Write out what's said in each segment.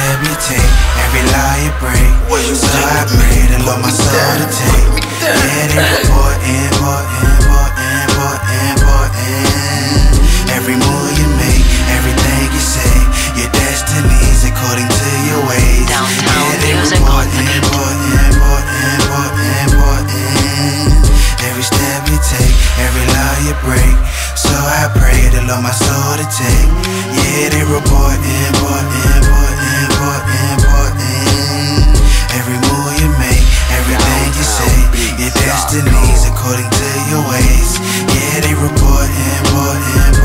step you take, every lie you break. So I pray the Lord my soul to take. Yeah, they important. Every move you make, everything you say, your destiny's according to your ways. Downtown Music Company. Every step you take, every lie you break. So I pray the Lord my soul to take. Yeah, they report important. Every move you make, everything you say, your destiny's according to your ways. Yeah, they report important.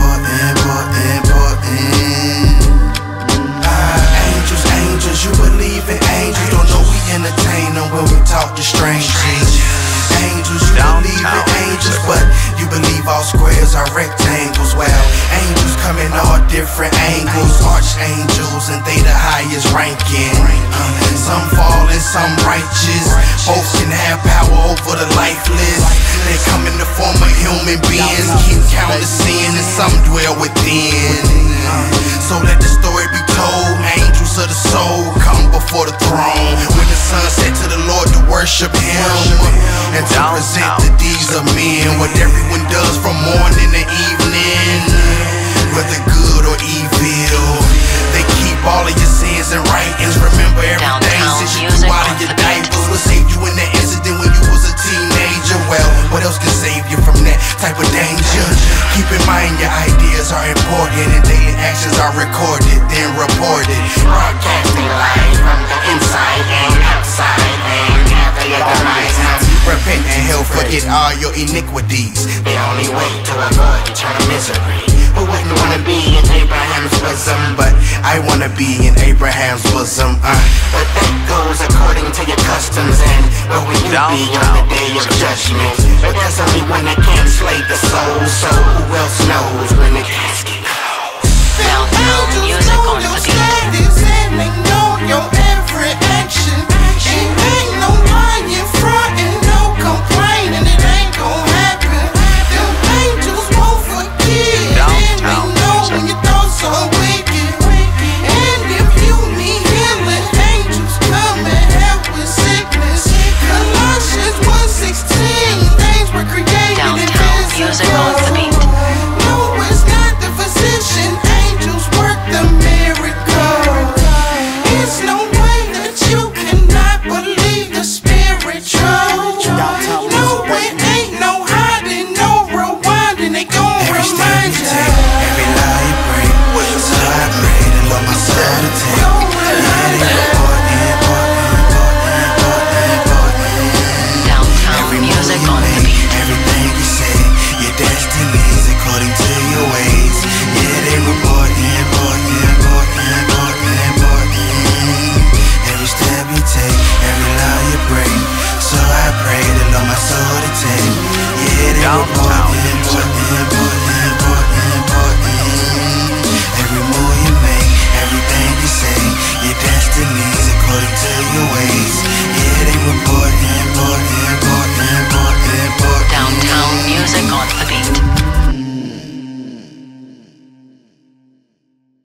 Angels, you believe in angels. Don't know we entertain them when we talk to strangers. Angels, you believe in angels, but you believe all squares are rectangles. Well, angels come in all different angles. Archangels and they the highest ranking. Some fall and some righteous. Both can have power over the lifeless. They come in the form of human beings. Keep count of sin and some dwell within. So let the story be told. Angels of the soul come before the throne. When the sun set to the Lord to worship Him and to present the deeds of men. What everyone does from morning to evening, whether good or evil. They keep all of your sins and writings. Remember everything since you grew out of your diapers. What saved you in that incident when you was a teenager? Well, what else can save you from that type of danger? Keep in mind your ideas are important and daily actions are recorded, then reported. Broadcasting live from the inside and outside, and after your demise, repent and hell, forget all your iniquities. The only way to avoid eternal misery. Who wouldn't wanna be in Abraham's bosom? But I wanna be in Abraham's bosom. But that goes according to your customs, and where will you be on the day of judgment? But there's only one that can slay the soul, so who else knows when the casket closes? Downtown Music Company. And they know your every action. Ain't no lying.